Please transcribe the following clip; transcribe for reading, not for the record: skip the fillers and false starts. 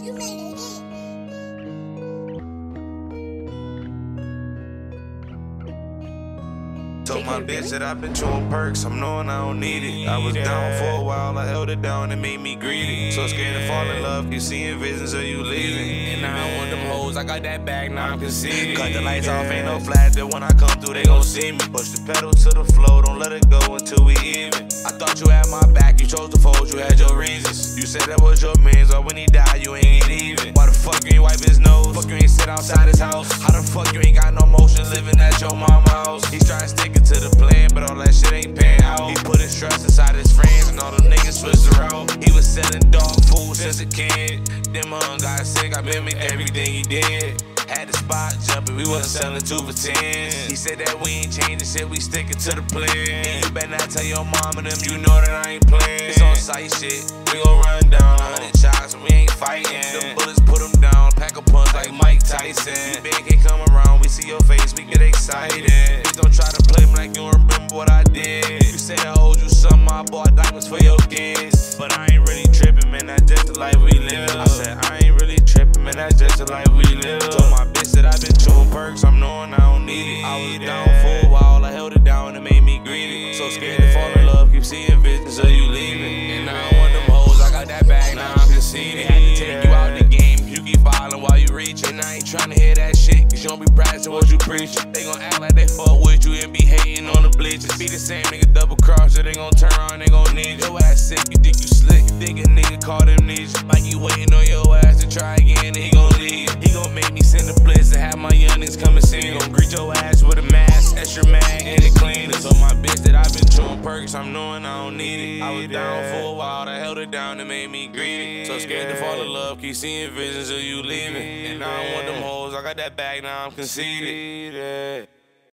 You made a hit. Told my bitch that I've been chewing perks, I'm knowing I don't need it. I was down for a while, I held it down, it made me greedy. So scared to fall in love, keep seeing visions of you leaving. And I don't want them hoes, I got that bag, now I'm conceited. Cut the lights off, ain't no flash, that when I come through, they gon' see me. Push the pedal to the floor, don't let it go until we even. I thought you had my back, you chose to fold, you had your reasons. You said that was your mans, or when he died, you ain't even. Why the fuck you ain't wipe his nose? Fuck you ain't sit outside his house? How the fuck you ain't got no motion living at your mama's house? He's trying to stick it to the plan, but all that shit ain't pan out. He put his trust inside his friends, and all them niggas switched around. He was selling dog food since a kid. Then my aunt got sick, I mimicked everything he did. Had the spot jumping, we wasn't selling 2 for 10s. He said that we ain't changing shit, we sticking to the plan. And you better not tell your mom and them, you know that I ain't playing. It's on sight shit, we gon' run down 100 shots and we ain't fighting. The bullets put them down, pack a punch like Mike Tyson. You big can't come around, we see your face, we get excited. Please don't try to play me like you don't remember what I did. You said I owed you something, I bought diamonds for your kids. But I ain't really tripping, man, that's just the life we live. I said I ain't really tripping, man, that's just the life we live. Told my bitch that I've been chewing perks, I'm knowing I don't need it. I was down for a while, I held it down, it made me greedy. So scared to fall in love, keep seeing visions of you leaving. And I don't want them hoes, I got that bag, now I'm conceded. Had to take you out the game, you keep falling while you reaching. I ain't tryna hear that shit, cause you don't be practicing what you preachin'. They gon' act like they fuck with you and be hating on the bleachers. Be the same nigga double cross, so they gon' turn around, they gon' need your ass sick. You think you slick, you think a nigga call them ninjas. Like he waiting on your ass to try again, and he gon' leave. He gon' make me send a blitz and have my young niggas come and see me. Gon' greet your ass with a mask, extra mag, and it clean. Told my bitch that I've been chewing perks, I'm knowing I don't need it. I was down for a while, I held it down, it made me greedy. So scared to fall in love, keep seeing visions of you leaving. And I don't want them hoes, I got that bag, now I'm conceited.